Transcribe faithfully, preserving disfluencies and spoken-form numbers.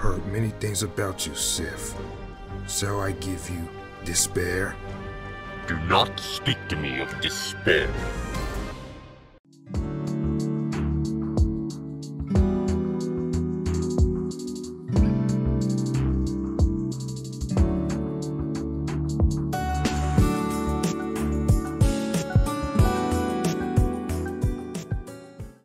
heard many things about you, Sith. Shall I give you despair? Do not speak to me of despair.